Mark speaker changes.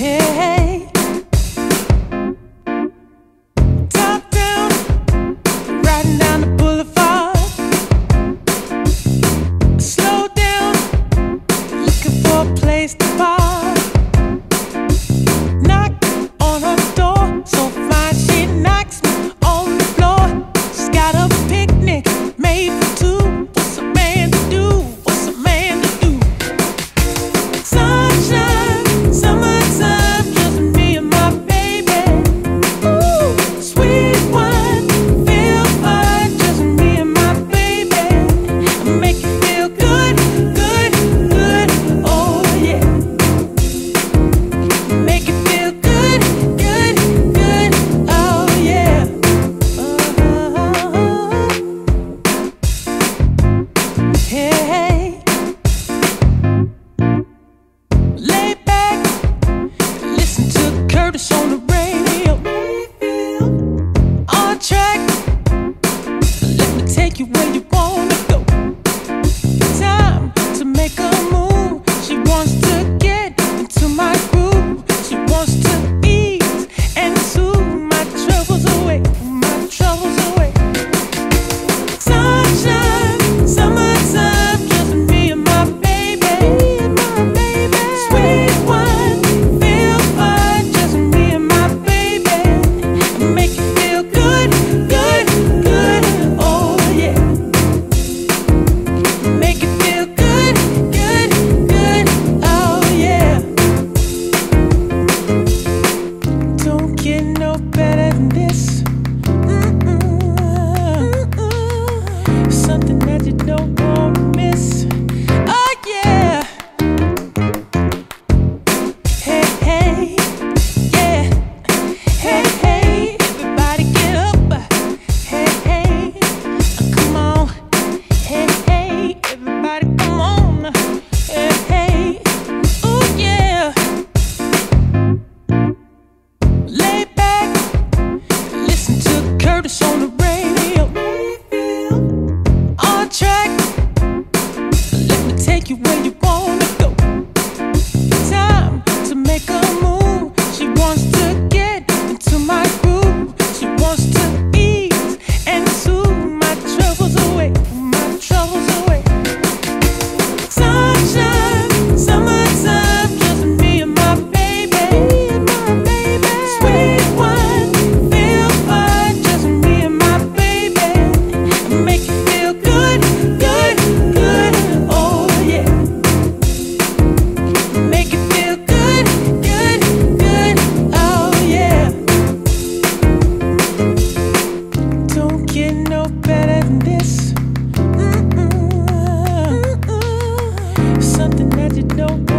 Speaker 1: Hey, top down, riding down the boulevard. Slow down, looking for a place to park. Knock on her door, so fine she knocks me on the floor. She's got a picnic made for two. What's a man to do? What's a man to do? Sunshine, summertime, just me and my baby. Ooh, sweet wine, feel fine, just me and my baby. Make you feel good, good, good, oh yeah. Make you feel good, good, good, oh yeah. Hey, lay back, listen to Curtis on the radio. On track, let me take you where you wanna go. Time to make a move. She wants to get into my groove. She wants to ease and soothe my troubles away, my troubles away. Sunshine, summertime, just me and my baby, my baby. Sweet wine, feel fine, just me and my baby. Make you feel good, good, good, oh yeah. Make you feel good, good, good, oh yeah. Don't get no better than this. Something that you don't want to miss. Oh yeah. Hey, hey, yeah. Hey, hey, everybody get up. Hey, hey, come on. Hey, hey, everybody come on. Hey, hey, oh yeah. Lay back, listen to Curtis on the radio. On track, let me take you where you wanna go. Time to make a move. She wants to get into my groove. She wants to ease and soothe my troubles away, my troubles away. Sunshine, summertime, just me and my baby, my baby. Sweet wine, feel fine, just me and my baby. Make you feel good, good, good, oh yeah. Make you feel good, good, good, oh yeah. Don't get no better than this. Something that you don't